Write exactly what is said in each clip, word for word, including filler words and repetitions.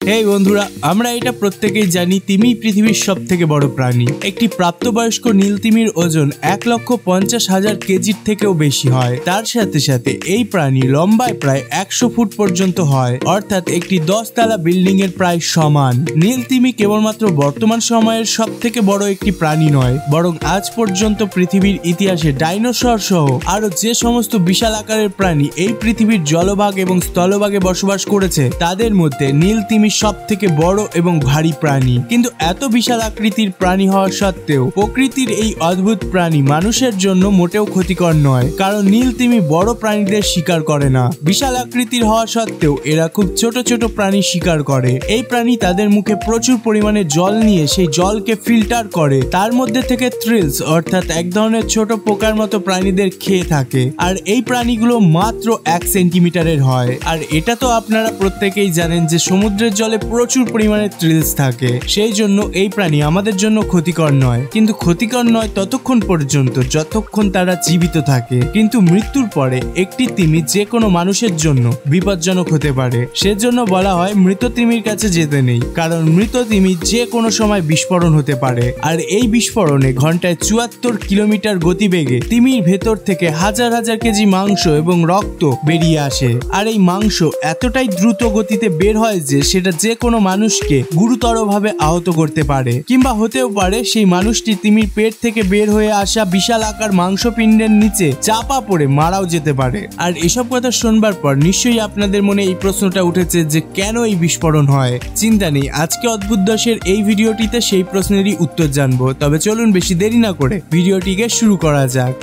এই বন্ধুরা, আমরা এটা প্রত্যেকেই জানি তিমি পৃথিবীর সব থেকে বড় প্রাণী। একটি প্রাপ্তবয়স্ক নীল তিমির ওজন এক লক্ষ পঞ্চাশ হাজার কেজির থেকেও বেশি হয়। তার সাথে সাথে এই প্রাণী লম্বায় প্রায় একশো ফুট পর্যন্ত হয়, অর্থাৎ একটি দশ তলা বিল্ডিং এর প্রায় সমান। নীল তিমি কেবলমাত্র বর্তমান সময়ের সব থেকে বড় একটি প্রাণী নয়, বরং আজ পর্যন্ত পৃথিবীর ইতিহাসে ডাইনোসর সহ আরো যে সমস্ত বিশাল আকারের প্রাণী এই পৃথিবীর জলভাগ এবং স্থলভাগে বসবাস করেছে তাদের মধ্যে নীল তিমি সব থেকে বড় এবং ভারী প্রাণী। কিন্তু এত বিশাল আকৃতির প্রাণী হওয়া সত্ত্বেও প্রকৃতির এই অদ্ভুত প্রাণী মানুষের জন্য মোটেও ক্ষতিকর নয়, কারণ নীল তিমি বড় প্রাণীদের শিকার করে না। বিশাল আকৃতির হওয়া সত্ত্বেও এরা খুব ছোট ছোট প্রাণী শিকার করে। এই প্রাণী তাদের মুখে প্রচুর পরিমাণে জল নিয়ে সেই জলকে ফিল্টার করে তার মধ্যে থেকে থ্রিলস অর্থাৎ এক ধরনের ছোট পোকার মতো প্রাণীদের খেয়ে থাকে। আর এই প্রাণীগুলো মাত্র এক সেন্টিমিটারের হয়। আর এটা তো আপনারা প্রত্যেকেই জানেন যে সমুদ্রের জলে প্রচুর পরিমাণে থ্রিলস থাকে, সেই জন্য এই প্রাণী আমাদের জন্য ক্ষতিকর নয়। কিন্তু ক্ষতিকর নয় ততক্ষণ পর্যন্ত যতক্ষণ তারা জীবিত থাকে, কিন্তু মৃত্যুর পরে একটি তিমি যে কোনো মানুষের জন্য বিপজ্জনক হতে পারে। সেজন্য বলা হয় মৃত তিমির কাছে যেতে নেই, কারণ মৃত তিমি যে কোনো সময় বিস্ফোরণ হতে পারে। আর এই বিস্ফোরণে ঘন্টায় চুয়াত্তর কিলোমিটার গতিবেগে তিমির ভেতর থেকে হাজার হাজার কেজি মাংস এবং রক্ত বেরিয়ে আসে। আর এই মাংস এতটাই দ্রুত গতিতে বের হয় যে সেটা যে কোনো মানুষকে গুরুতরভাবে আহত করতে পারে, কিংবা হতেও পারে সেই মানুষটি তিমির পেট থেকে বের হয়ে আসা বিশাল আকার মাংসপিণ্ডের নিচে চাপা পড়ে মারাও যেতে পারে। আর এসব কথা শুনবার পর নিশ্চয়ই আপনাদের মনে এই প্রশ্নটা উঠেছে যে কেন এই বিস্ফোরণ হয়। চিন্তা নেই, আজকে অদ্ভুত দশের এই ভিডিওটিতে সেই প্রশ্নেরই উত্তর জানবো। তবে চলুন বেশি দেরি না করে ভিডিওটিকে শুরু করা যাক।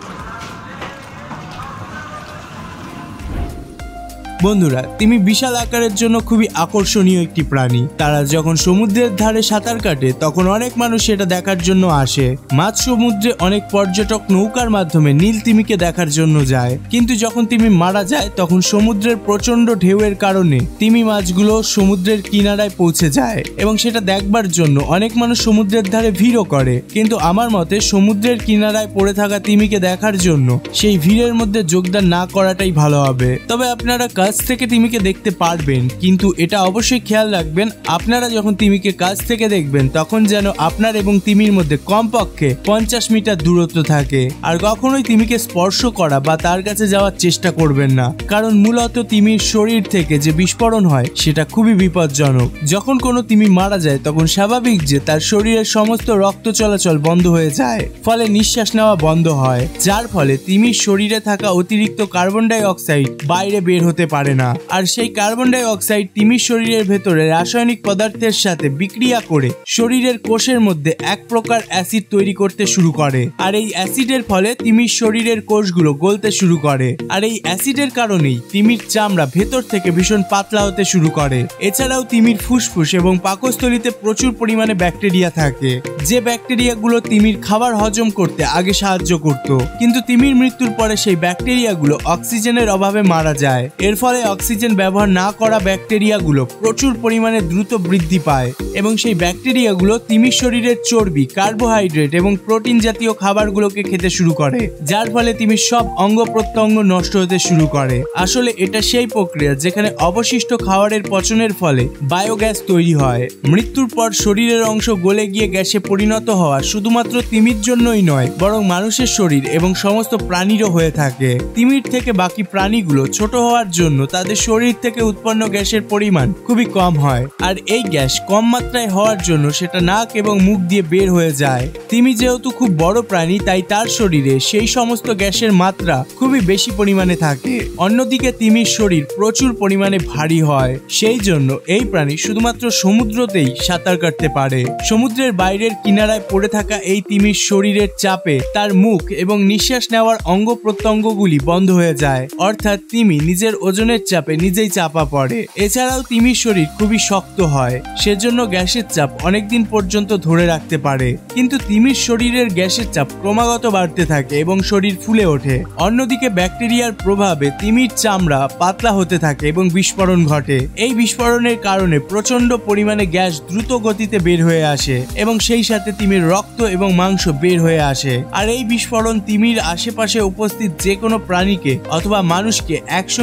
বন্ধুরা, তিমি বিশাল আকারের জন্য খুবই আকর্ষণীয় একটি প্রাণী। তারা যখন সমুদ্রের ধারে সাঁতার কাটে তখন অনেক মানুষ সেটা দেখার জন্য আসে। মাঝ সমুদ্রে অনেক পর্যটক নৌকার মাধ্যমে নীল তিমিকে দেখার জন্য যায়, কিন্তু যখন তিমি মারা যায় তখন সমুদ্রের প্রচন্ড ঢেউয়ের কারণে তিমি মাছগুলো সমুদ্রের কিনারায় পৌঁছে যায় এবং সেটা দেখবার জন্য অনেক মানুষ সমুদ্রের ধারে ভিড়ও করে। কিন্তু আমার মতে সমুদ্রের কিনারায় পড়ে থাকা তিমিকে দেখার জন্য সেই ভিড়ের মধ্যে যোগদান না করাটাই ভালো হবে। তবে আপনারা কাছ থেকে তিমিকে দেখতে পারবেন, কিন্তু এটা অবশ্যই খেয়াল রাখবেন আপনারা যখন তিমিকে কাছ থেকে দেখবেন তখন যেন আপনার এবং তিমির মধ্যে কমপক্ষে পঞ্চাশ মিটার দূরত্ব থাকে। আর কখনোই তিমিকে স্পর্শ করা বা তার কাছে যাওয়ার চেষ্টা করবেন না, কারণ মূলত তিমির শরীর থেকে যে বিস্ফোরণ হয় সেটা খুবই বিপজ্জনক। যখন কোনো তিমি মারা যায় তখন স্বাভাবিক যে তার শরীরের সমস্ত রক্ত চলাচল বন্ধ হয়ে যায়, ফলে নিঃশ্বাস নেওয়া বন্ধ হয়, যার ফলে তিমির শরীরে থাকা অতিরিক্ত কার্বন ডাই অক্সাইড বাইরে বের হতে পারে না। আর সেই কার্বন ডাই অক্সাইড তিমির শরীরের ভেতরে রাসায়নিক পদার্থের সাথে বিক্রিয়া করে শরীরের কোষের মধ্যে এক প্রকার অ্যাসিড তৈরি করতে শুরু করে। আর এই অ্যাসিডের ফলে তিমির শরীরের কোষগুলো গলতে শুরু করে। আর এই অ্যাসিডের কারণেই তিমির চামড়া ভেতর থেকে ভীষণ পাতলা হতে শুরু করে। এছাড়াও তিমির ফুসফুস এবং পাকস্থলীতে প্রচুর পরিমাণে ব্যাকটেরিয়া থাকে, যে ব্যাকটেরিয়াগুলো তিমির খাবার হজম করতে আগে সাহায্য করত। কিন্তু তিমির মৃত্যুর পরে সেই ব্যাকটেরিয়াগুলো অক্সিজেনের অভাবে মারা যায়। এর ফলে অক্সিজেন ব্যবহার না করা ব্যাকটেরিয়াগুলো প্রচুর পরিমাণে দ্রুত বৃদ্ধি পায় এবং সেই ব্যাকটেরিয়াগুলো তিমির শরীরের চর্বি, কার্বোহাইড্রেট এবং প্রোটিন জাতীয় খাবারগুলোকে খেতে শুরু করে, যার ফলে তিমির সব অঙ্গ প্রত্যঙ্গ নষ্ট হতে শুরু করে। আসলে এটা সেই প্রক্রিয়া যেখানে অবশিষ্ট খাবারের পচনের ফলে বায়োগ্যাস তৈরি হয়। মৃত্যুর পর শরীরের অংশ গলে গিয়ে গ্যাসে পরিণত হওয়া শুধুমাত্র তিমির জন্যই নয়, বরং মানুষের শরীর এবং সমস্ত প্রাণীরও হয়ে থাকে। তিমির থেকে বাকি প্রাণীগুলো ছোট হওয়ার জন্য তাদের শরীর থেকে উৎপন্ন গ্যাসের পরিমাণ খুবই কম হয়। আর এই গ্যাস কম মাত্রায় হওয়ার জন্য সেটা নাক এবং মুখ দিয়ে বের হয়ে যায়। তিমি যেহেতু খুব বড় প্রাণী, তাই তার শরীরে সেই সমস্ত গ্যাসের মাত্রা খুবই বেশি পরিমাণে থাকে। অন্যদিকে তিমির শরীর প্রচুর পরিমাণে ভারী হয়, সেই জন্য এই প্রাণী শুধুমাত্র সমুদ্রতেই সাঁতার কাটতে পারে। সমুদ্রের বাইরের কিনারায় পড়ে থাকা এই তিমির শরীরের চাপে তার মুখ এবং নিঃশ্বাস নেওয়ার অঙ্গ প্রত্যঙ্গগুলি বন্ধ হয়ে যায়, অর্থাৎ তিমি নিজের ওজনের চাপে নিজেই চাপা পড়ে। এছাড়াও তিমির শরীর খুবই শক্ত হয়, সেজন্য গ্যাসের চাপ অনেকদিন পর্যন্ত ধরে রাখতে পারে। কিন্তু তিমির শরীরের গ্যাসের চাপ ক্রমাগত বাড়তে থাকে এবং শরীর ফুলে ওঠে। অন্যদিকে ব্যাকটেরিয়ার প্রভাবে তিমির চামড়া পাতলা হতে থাকে এবং বিস্ফোরণ ঘটে। এই বিস্ফোরণের কারণে প্রচন্ড পরিমাণে গ্যাস দ্রুত গতিতে বের হয়ে আসে এবং সেই সাথে তিমির রক্ত এবং মাংস বের হয়ে আসে। আর এই বিস্ফোরণ তিমির আশেপাশে উপস্থিত যে কোনো প্রাণীকে অথবা মানুষকে একশো মিটার দূর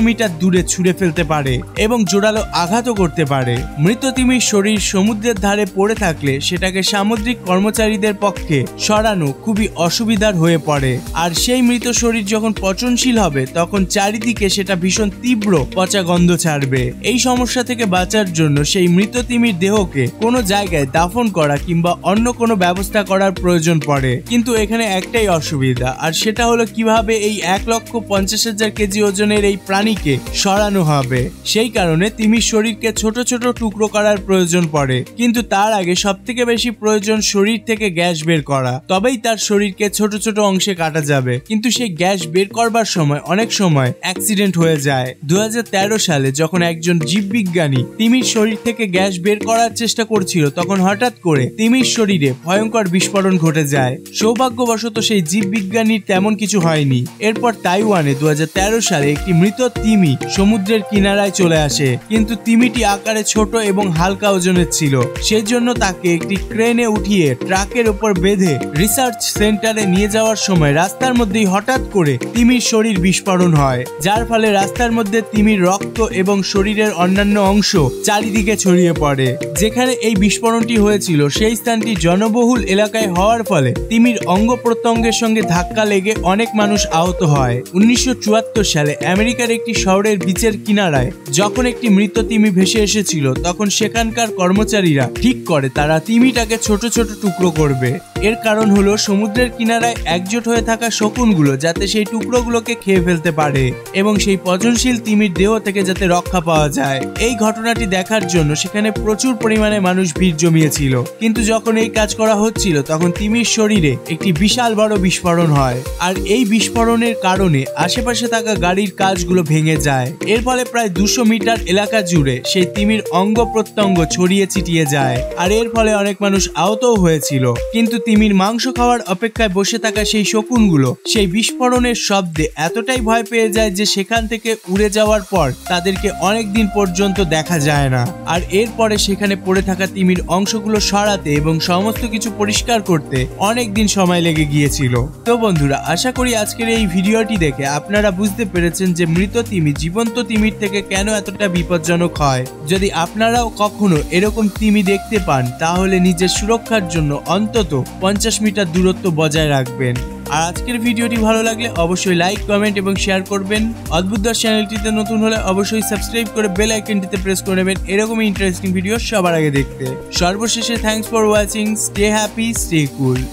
দূরে ছুঁড়ে ফেলতে পারে এবং জোরালো আঘাতও করতে পারে। মৃত তিমির শরীর সমুদ্রের ধারে পড়ে থাকলে সেটাকে সামুদ্রিক কর্মচারীদের পক্ষে সরানো খুবই অসুবিধার হয়ে পড়ে, আর সেই মৃত শরীর যখন পচনশীল হবে তখন চারিদিকে সেটা ভীষণ তীব্র পচা গন্ধ ছাড়বে। এই সমস্যা থেকে বাঁচার জন্য সেই মৃত তিমির দেহকে কোনো জায়গায় দাফন করা কিংবা অন্য কোনো ব্যবস্থা করার প্রয়োজন পড়ে। কিন্তু এখানে একটাই অসুবিধা, আর সেটা হলো কিভাবে এই এক লক্ষ পঞ্চাশ হাজার কেজি ওজনের এই প্রাণীকে সরানো হবে। সেই কারণে তিমির শরীরকে ছোট ছোট টুকরো করার প্রয়োজন পড়ে, কিন্তু তার আগে সব থেকে বেশি প্রয়োজন শরীর থেকে গ্যাস বের করা, তবেই তার শরীরকে ছোট ছোট অংশে কাটা যাবে। কিন্তু সেই গ্যাস বের করবার সময় অনেক সময় অ্যাক্সিডেন্ট হয়ে যায়। দু হাজার তেরো সালে যখন একজন জীববিজ্ঞানী তিমির শরীর থেকে গ্যাস বের করার চেষ্টা করছিল, তখন হঠাৎ করে তিমির শরীরে ভয়ঙ্কর বিস্ফোরণ ঘটে যায়। সৌভাগ্যবশত সেই জীববিজ্ঞানীর তেমন কিছু হয়নি। এরপর তাইওয়ানে দু হাজার তেরো সালে একটি মৃত তিমি সমুদ্রের কিনারায় চলে আসে, কিন্তু তিমিটি আকারে ছোট এবং হালকা ওজনের ছিল। সেই জন্য তাকে একটি ক্রেনে উঠিয়ে ট্রাকের উপর বেঁধে রিসার্চ সেন্টারে নিয়ে যাওয়ার সময় রাস্তার মধ্যেই হঠাৎ করে তিমির শরীর বিস্ফোরণ হয়, যার ফলে রাস্তার মধ্যে তিমির রক্ত এবং শরীরের অন্যান্য অংশ চারিদিকে ছড়িয়ে পড়ে। যেখানে এই বিস্ফোরণটি হয়েছিল সেই স্থানটি জনবহুল এলাকায় হওয়ার ফলে তিমির অঙ্গ প্রত্যঙ্গের সঙ্গে ধাক্কা লেগে অনেক মানুষ আহত হয়। উনিশশো চুয়াত্তর সালে আমেরিকার একটি শহরের বিচের কিনারায় যখন একটি মৃত তিমি ভেসে এসেছিল, তখন সেখানকার কর্মচারীরা ঠিক করে তারা তিমিটাকে ছোট ছোট টুকরো করবে। এর কারণ হলো সমুদ্রের কিনারায় একজোট হয়ে থাকা শকুনগুলো যাতে সেই টুকরোগুলোকে খেয়ে ফেলতে পারে এবং সেই পচনশীল তিমির দেহ থেকে যাতে রক্ষা পাওয়া যায়। এই ঘটনাটি দেখার জন্য সেখানে প্রচুর পরিমাণে মানুষ ভিড় জমিয়েছিল, কিন্তু যখন এই কাজ করা হচ্ছিল তখন তিমির শরীরে একটি বিশাল বড় বিস্ফোরণ হয়, আর এই বিস্ফোরণের কারণে আশেপাশে থাকা গাড়ির কাঁচগুলো ভেঙে যায়। এর ফলে প্রায় দুশো মিটার এলাকা জুড়ে সেই তিমির অঙ্গ প্রত্যঙ্গ ছড়িয়ে ছিটিয়ে যায়, আর এর ফলে অনেক মানুষ আহতও হয়েছিল। কিন্তু তিমির মাংস খাওয়ার অপেক্ষায় বসে থাকা সেই শকুনগুলো সেই বিস্ফোরণের শব্দে এতটাই ভয় পেয়ে যায় যে সেখান থেকে উড়ে যাওয়ার পর তাদেরকে অনেক দিন পর্যন্ত দেখা যায় না। আর এরপরে সেখানে পড়ে থাকা তিমির অংশগুলো সরাতে এবং সমস্ত কিছু পরিষ্কার করতে অনেক দিন সময় লেগে গিয়েছিল। তো বন্ধুরা, আশা করি আজকের এই ভিডিওটি দেখে আপনারা বুঝতে পেরেছেন যে মৃত তিমি জীবন্ত তিমির থেকে কেন এতটা বিপজ্জনক হয়। যদি আপনারাও কখনো এরকম তিমি দেখতে পান তাহলে নিজের সুরক্ষার জন্য অন্তত পঞ্চাশ মিটার দূরত্ব বজায় রাখবেন। আর আজকের ভিডিওটি ভালো লাগলে অবশ্যই লাইক, কমেন্ট এবং শেয়ার করবেন। অদ্ভুত দশ চ্যানেলটিতে নতুন হলে অবশ্যই সাবস্ক্রাইব করে বেল আইকনটিতে প্রেস করে নেবেন এরকমই ইন্টারেস্টিং ভিডিও সবার আগে দেখতে। সর্বশেষে thanks for watching. Stay happy, stay cool.